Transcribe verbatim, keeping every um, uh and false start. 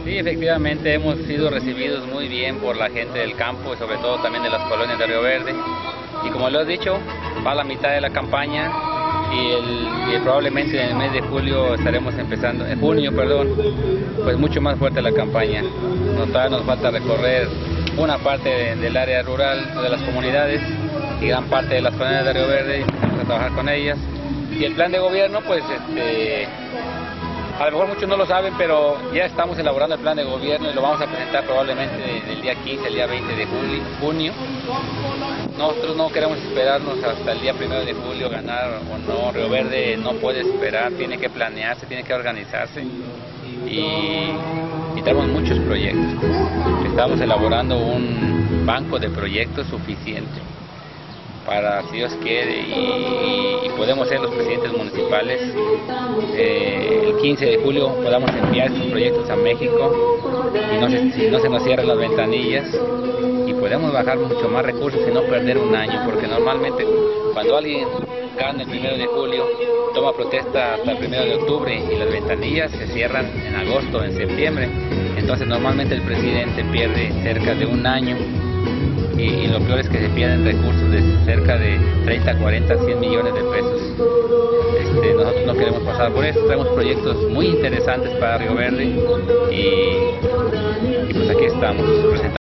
Sí, efectivamente hemos sido recibidos muy bien por la gente del campo y sobre todo también de las colonias de Río Verde. Y como lo he dicho, va a la mitad de la campaña y, el, y probablemente en el mes de julio estaremos empezando, en junio, perdón, pues mucho más fuerte la campaña. Nos, nos falta recorrer una parte de, del área rural de las comunidades y gran parte de las colonias de Río Verde y empezamos a trabajar con ellas. Y el plan de gobierno, pues este... a lo mejor muchos no lo saben, pero ya estamos elaborando el plan de gobierno y lo vamos a presentar probablemente del día quince al día veinte de junio. Nosotros no queremos esperarnos hasta el día primero de julio, ganar o no. Río Verde no puede esperar, tiene que planearse, tiene que organizarse y, y tenemos muchos proyectos. Estamos elaborando un banco de proyectos suficiente para, si Dios quiere, y, y podemos ser los presidentes municipales, eh, el quince de julio podamos enviar estos proyectos a México y no se, si no se nos cierran las ventanillas y podemos bajar mucho más recursos y no perder un año, porque normalmente cuando alguien gana el primero de julio, toma protesta hasta el primero de octubre y las ventanillas se cierran en agosto, en septiembre, entonces normalmente el presidente pierde cerca de un año. Y, y lo peor es que se pierden recursos de cerca de treinta, cuarenta, cien millones de pesos. Este, nosotros no queremos pasar por eso, traemos proyectos muy interesantes para Río Verde y, y pues aquí estamos presentando.